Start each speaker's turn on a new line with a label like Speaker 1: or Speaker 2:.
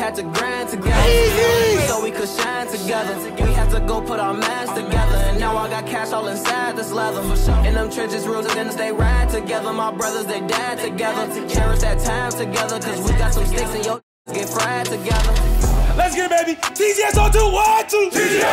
Speaker 1: had to grind together, so we could shine together. We had to go put our minds together, and now I got cash all inside this leather. In them trenches, rooms, and then they ride together. My brothers, they died together. Cherish that time together, cause we got some sticks and your get fried together.
Speaker 2: Let's get it, baby. TGS on 2, 1, 2. TGS!